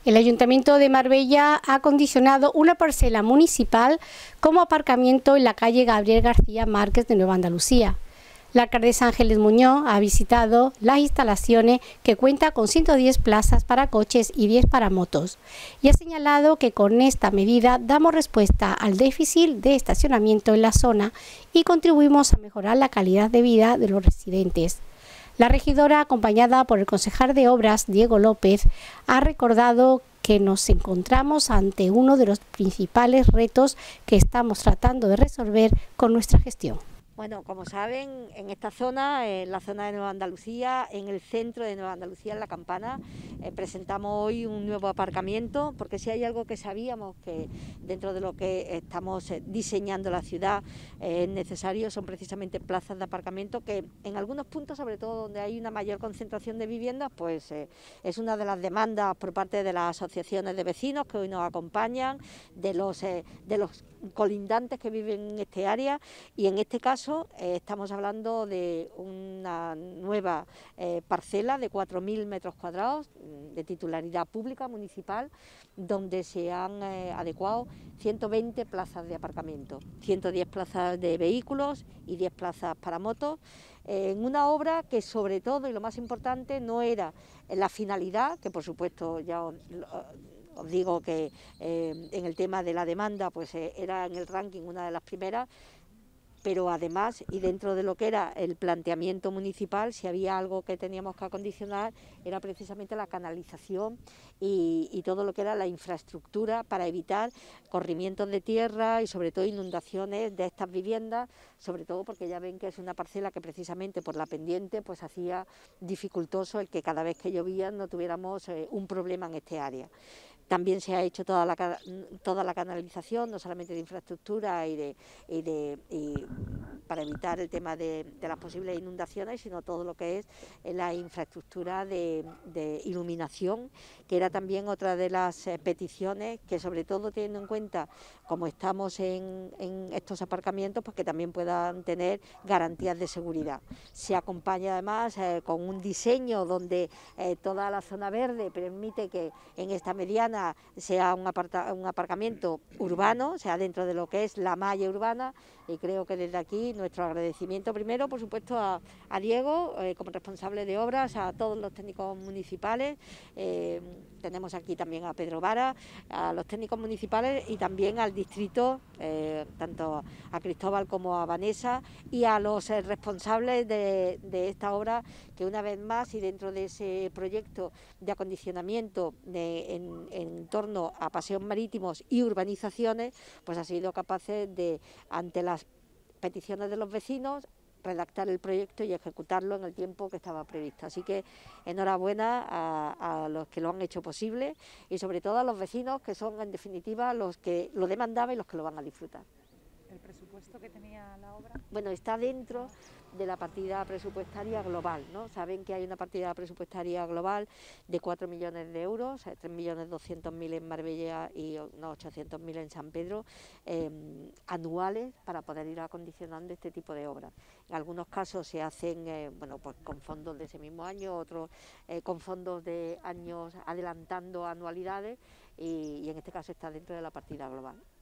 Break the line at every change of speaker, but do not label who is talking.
El Ayuntamiento de Marbella ha acondicionado una parcela municipal como aparcamiento en la calle Gabriel García Márquez de Nueva Andalucía. La alcaldesa Ángeles Muñoz ha visitado las instalaciones, que cuenta con 110 plazas para coches y 10 para motos, y ha señalado que con esta medida damos respuesta al déficit de estacionamiento en la zona y contribuimos a mejorar la calidad de vida de los residentes. La regidora, acompañada por el concejal de Obras, Diego López, ha recordado que nos encontramos ante uno de los principales retos que estamos tratando de resolver con nuestra gestión.
Bueno, como saben, en esta zona, en la zona de Nueva Andalucía, en el centro de Nueva Andalucía, en La Campana, presentamos hoy un nuevo aparcamiento, porque si hay algo que sabíamos que dentro de lo que estamos diseñando la ciudad es necesario, son precisamente plazas de aparcamiento que en algunos puntos, sobre todo donde hay una mayor concentración de viviendas, pues es una de las demandas por parte de las asociaciones de vecinos que hoy nos acompañan, de los colindantes que viven en este área, y en este caso estamos hablando de una nueva parcela de 4.000 metros cuadrados de titularidad pública municipal, donde se han adecuado 120 plazas de aparcamiento, 110 plazas de vehículos y 10 plazas para motos, en una obra que sobre todo, y lo más importante, no era la finalidad, que por supuesto ya os digo que en el tema de la demanda pues era en el ranking una de las primeras, pero además, y dentro de lo que era el planteamiento municipal, si había algo que teníamos que acondicionar, era precisamente la canalización y todo lo que era la infraestructura para evitar corrimientos de tierra y sobre todo inundaciones de estas viviendas, sobre todo porque ya ven que es una parcela que precisamente por la pendiente pues hacía dificultoso el que cada vez que llovía no tuviéramos un problema en este área. También se ha hecho toda la canalización, no solamente de infraestructura y para evitar el tema de las posibles inundaciones, sino todo lo que es la infraestructura de iluminación, que era también otra de las peticiones, que sobre todo teniendo en cuenta, como estamos en estos aparcamientos, pues que también puedan tener garantías de seguridad. Se acompaña además con un diseño donde toda la zona verde permite que en esta mediana sea un aparcamiento urbano, sea dentro de lo que es la malla urbana, y creo que desde aquí nuestro agradecimiento primero, por supuesto, a Diego como responsable de obras, a todos los técnicos municipales, tenemos aquí también a Pedro Vara, a los técnicos municipales y también al distrito, tanto a Cristóbal como a Vanessa, y a los responsables de esta obra, que una vez más y dentro de ese proyecto de acondicionamiento en torno a paseos marítimos y urbanizaciones, pues ha sido capaces de, ante las peticiones de los vecinos, redactar el proyecto y ejecutarlo en el tiempo que estaba previsto. Así que enhorabuena a los que lo han hecho posible y sobre todo a los vecinos, que son en definitiva los que lo demandaban y los que lo van a disfrutar.
¿El presupuesto que tenía la obra?
Bueno, está dentro de la partida presupuestaria global, ¿no? Saben que hay una partida presupuestaria global de 4 millones de euros, 3.200.000 en Marbella y unos 800.000 en San Pedro, anuales, para poder ir acondicionando este tipo de obras. En algunos casos se hacen bueno, pues con fondos de ese mismo año, otros con fondos de años adelantando anualidades, y en este caso está dentro de la partida global.